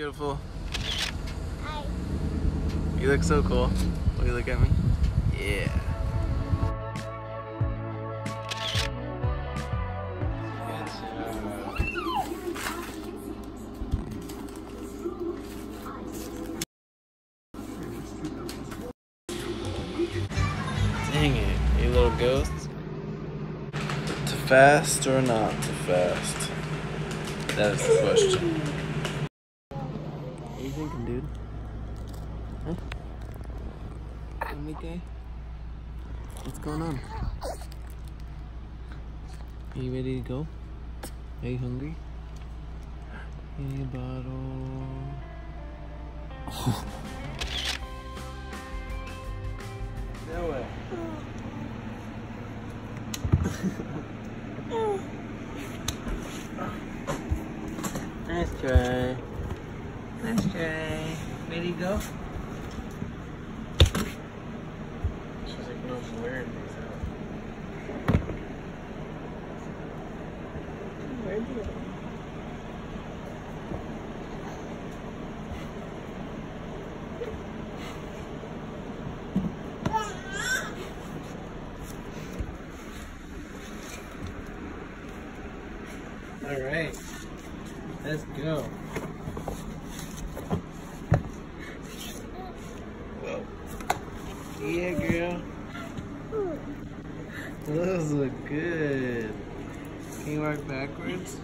beautiful. Hi. You look so cool. Will you look at me? Yeah. Dang it, you little ghosts. To fast or not to fast? That is the question. What are you thinking, dude? Huh? Enrique? What's going on? Are you ready to go? Are you hungry? Hey, bottle. Oh. No way. Nice try. Nice try. Ready to go? She's like, no, she's wearing these out. Where'd you go? All right, let's go. Whoa. Yeah, girl. Those look good. Can you walk backwards?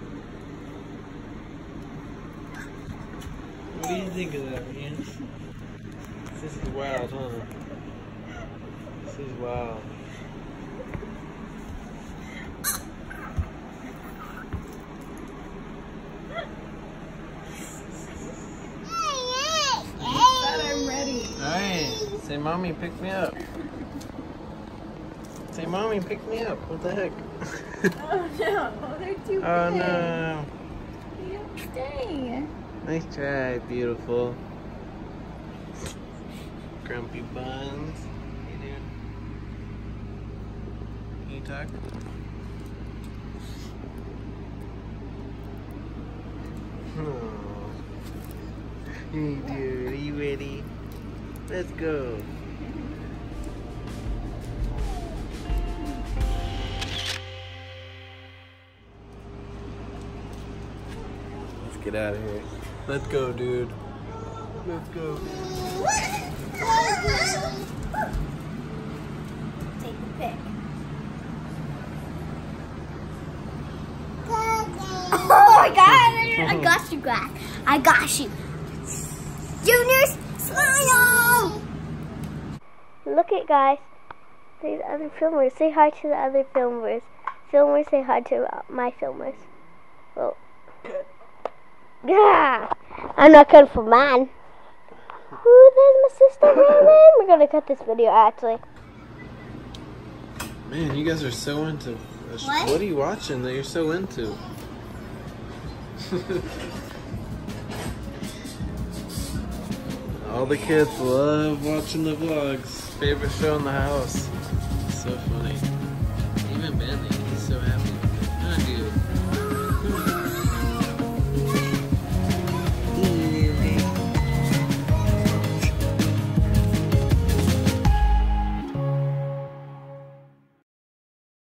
What do you think of that, man? This is wild, huh? This is wild. Alright, say mommy, pick me up. Say mommy, pick me up. What the heck? Oh no, they're too big. Oh no. You don't stay. Nice try, beautiful. Grumpy buns. Hey dude. Can you talk? Oh. Hey dude, are you ready? Let's go. Let's get out of here. Let's go, dude. Let's go, dude. Take the pic. Oh my god! I got you, Greg. I got you. Juniors, smile! Look at guys. These other filmers. Say hi to the other filmers. Filmers, say hi to my filmers. Well, yeah. I'm not good for mine. Ooh, there's my sister Raymond. We're gonna cut this video actually. Man, you guys are so into. What are you watching that you're so into? All the kids love watching the vlogs. Favorite show in the house. So funny. Even Bentley, he's so happy.